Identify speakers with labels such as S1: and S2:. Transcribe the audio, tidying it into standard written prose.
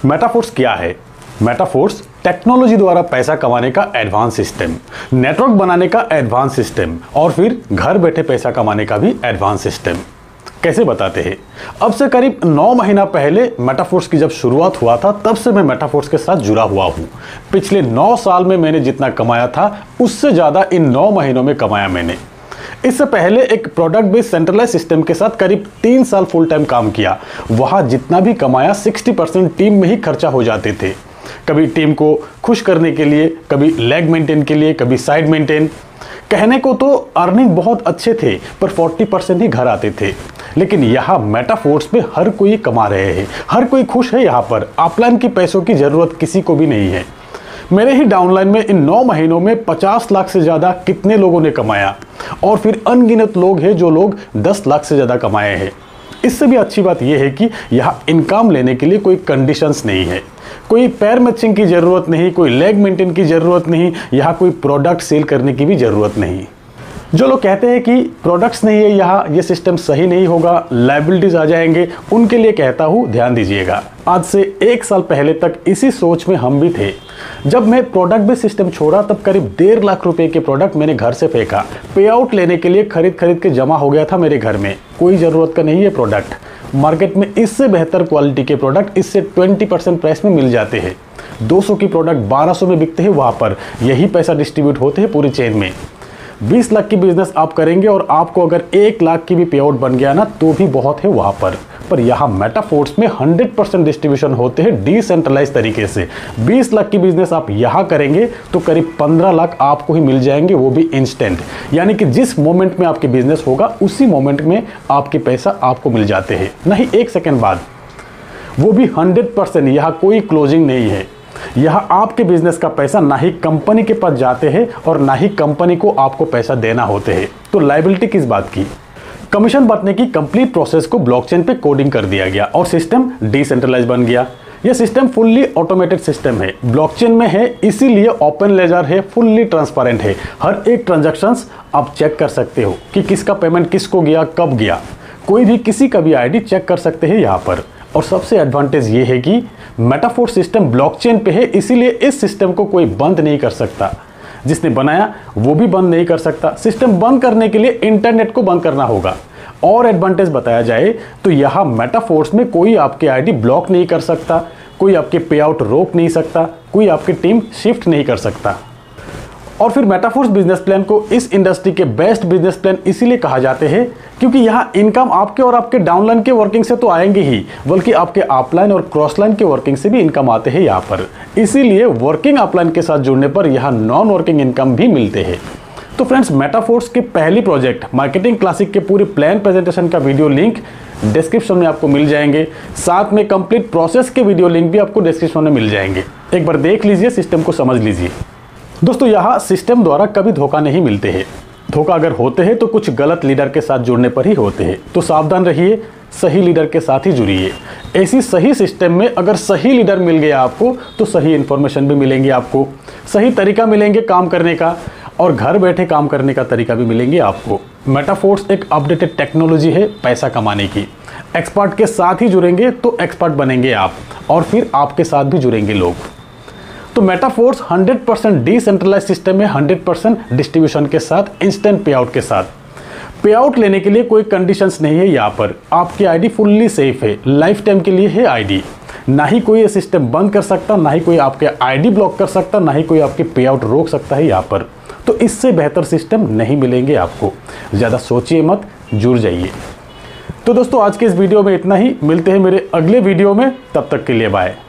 S1: Metaphors क्या है? Metaphors technology द्वारा पैसा कमाने का एडवांस सिस्टम, नेटवर्क बनाने का एडवांस सिस्टम और फिर घर बैठे पैसा कमाने का भी एडवांस सिस्टम। कैसे बताते हैं? अब से करीब 9 महीना पहले मेटाफोर्स की जब शुरुआत हुआ था, तब से मैं मेटाफोर्स के साथ जुड़ा हुआ हूं। पिछले 9 साल में मैंने जितना कमाया था उससे ज्यादा इन 9 महीनों में कमाया मैंने। इससे पहले एक प्रोडक्ट बेस्ड सेंट्रलाइज सिस्टम के साथ करीब 3 साल फुल टाइम काम किया। वहां जितना भी कमाया 60% टीम में ही खर्चा हो जाते थे। कभी टीम को खुश करने के लिए, कभी लेग मेंटेन के लिए, कभी साइड मेंटेन। कहने को तो अर्निंग बहुत अच्छे थे, पर 40% ही घर आते थे। लेकिन यहाँ मेटाफोर्स में हर कोई कमा रहे हैं, हर कोई खुश है। यहाँ पर अपलाइन की पैसों की जरूरत किसी को भी नहीं है। मेरे ही डाउनलाइन में इन 9 महीनों में 50 लाख से ज्यादा कितने लोगों ने कमाया, और फिर अनगिनत लोग हैं जो लोग 10 लाख से ज्यादा कमाए हैं। इससे भी अच्छी बात यह है कि यहाँ इनकम लेने के लिए कोई कंडीशंस नहीं है, कोई पैर मैचिंग की जरूरत नहीं, कोई लेग मेंटेन की जरूरत नहीं, यहाँ कोई प्रोडक्ट सेल करने की भी जरूरत नहीं। जो लोग कहते हैं कि प्रोडक्ट्स नहीं है यहाँ, ये सिस्टम सही नहीं होगा, लायबिलिटीज आ जाएंगे, उनके लिए कहता हूँ ध्यान दीजिएगा। आज से 1 साल पहले तक इसी सोच में हम भी थे। जब मैं प्रोडक्ट बेस्ड सिस्टम छोड़ा तब करीब 1.5 लाख रुपए के प्रोडक्ट मैंने घर से फेंका। पे आउट लेने के लिए खरीद के जमा हो गया था मेरे घर में। कोई ज़रूरत का नहीं है प्रोडक्ट। मार्केट में इससे बेहतर क्वालिटी के प्रोडक्ट इससे 20% प्राइस में मिल जाते हैं। 200 की प्रोडक्ट 1200 में बिकते हैं। वहाँ पर यही पैसा डिस्ट्रीब्यूट होते हैं पूरी चेन में। 20 लाख की बिजनेस आप करेंगे और आपको अगर 1 लाख की भी पे आउट बन गया ना, तो भी बहुत है वहाँ पर यहाँ मेटाफोर्स में 100% डिस्ट्रीब्यूशन होते हैं डिसेंट्रलाइज तरीके से। 20 लाख की बिजनेस आप यहाँ करेंगे तो करीब 15 लाख आपको ही मिल जाएंगे, वो भी इंस्टेंट। यानी कि जिस मोमेंट में आपकी बिजनेस होगा उसी मोमेंट में आपके पैसा आपको मिल जाते हैं, नहीं 1 सेकेंड बाद, वो भी 100%। यहाँ कोई क्लोजिंग नहीं है। यहाँ आपके बिजनेस का पैसा ना ही कंपनी के पास जाते हैं और ना ही कंपनी को आपको पैसा देना होते हैं। तो लायबिलिटी किस बात की? कमीशन बांटने की कंप्लीट प्रोसेस को ब्लॉकचेन पे कोडिंग कर दिया गया और सिस्टम डिसेंट्रलाइज बन गया। यह सिस्टम फुल्ली ऑटोमेटेड सिस्टम है, ब्लॉकचेन में है, इसीलिए ओपन लेजर है, फुल्ली ट्रांसपेरेंट है। हर एक ट्रांजैक्शंस आप चेक कर सकते हो कि किसका पेमेंट किसको गया, कब गया। कोई भी किसी का भी आईडी चेक कर सकते हैं यहाँ पर। और सबसे एडवांटेज ये है कि मेटाफोर्स सिस्टम ब्लॉकचेन पे है, इसीलिए इस सिस्टम को कोई बंद नहीं कर सकता। जिसने बनाया वो भी बंद नहीं कर सकता। सिस्टम बंद करने के लिए इंटरनेट को बंद करना होगा। और एडवांटेज बताया जाए तो यहाँ मेटाफोर्स में कोई आपके आईडी ब्लॉक नहीं कर सकता, कोई आपके पे आउट रोक नहीं सकता, कोई आपकी टीम शिफ्ट नहीं कर सकता। और फिर मेटाफोर्स बिजनेस प्लान को इस इंडस्ट्री के बेस्ट बिजनेस प्लान इसीलिए कहा जाते हैं क्योंकि यहाँ इनकम आपके और आपके डाउनलाइन के वर्किंग से तो आएंगे ही, बल्कि आपके अपलाइन और क्रॉस लाइन के वर्किंग से भी इनकम आते हैं यहाँ पर। इसीलिए वर्किंग अपलाइन के साथ जुड़ने पर यहाँ नॉन वर्किंग इनकम भी मिलते हैं। तो फ्रेंड्स, मेटाफोर्स के पहली प्रोजेक्ट मार्केटिंग क्लासिक के पूरे प्लान प्रेजेंटेशन का वीडियो लिंक डिस्क्रिप्शन में आपको मिल जाएंगे। साथ में कंप्लीट प्रोसेस के वीडियो लिंक भी आपको डिस्क्रिप्शन में मिल जाएंगे। एक बार देख लीजिए, सिस्टम को समझ लीजिए। दोस्तों, यहाँ सिस्टम द्वारा कभी धोखा नहीं मिलते हैं। धोखा अगर होते हैं तो कुछ गलत लीडर के साथ जुड़ने पर ही होते हैं। तो सावधान रहिए, सही लीडर के साथ ही जुड़िए। ऐसी सही सिस्टम में अगर सही लीडर मिल गया आपको तो सही इन्फॉर्मेशन भी मिलेंगे आपको, सही तरीका मिलेंगे काम करने का, और घर बैठे काम करने का तरीका भी मिलेंगे आपको। मेटाफोर्स एक अपडेटेड टेक्नोलॉजी है पैसा कमाने की। एक्सपर्ट के साथ ही जुड़ेंगे तो एक्सपर्ट बनेंगे आप, और फिर आपके साथ भी जुड़ेंगे लोग। तो मेटाफोर्स 100% डिसेंट्रलाइज सिस्टम है, 100% डिस्ट्रीब्यूशन के साथ, इंस्टेंट पे आउट के साथ। पे आउट लेने के लिए कोई कंडीशंस नहीं है यहाँ पर। आपकी आईडी फुल्ली सेफ है, लाइफ टाइम के लिए है आईडी। ना ही कोई ये सिस्टम बंद कर सकता, ना ही कोई आपके आईडी ब्लॉक कर सकता, ना ही कोई आपके पे आउट रोक सकता है यहाँ पर। तो इससे बेहतर सिस्टम नहीं मिलेंगे आपको। ज़्यादा सोचिए मत, जुड़ जाइए। तो दोस्तों, आज के इस वीडियो में इतना ही। मिलते हैं मेरे अगले वीडियो में, तब तक के लिए बाय।